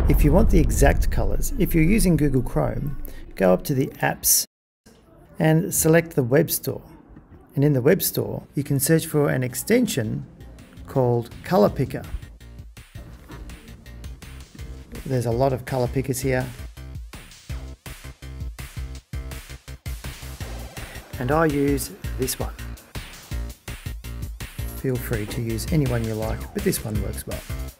If you want the exact colours, if you're using Google Chrome, go up to the apps and select the web store. And in the web store, you can search for an extension called Color Picker. There's a lot of color pickers here. And I use this one. Feel free to use any one you like, but this one works well.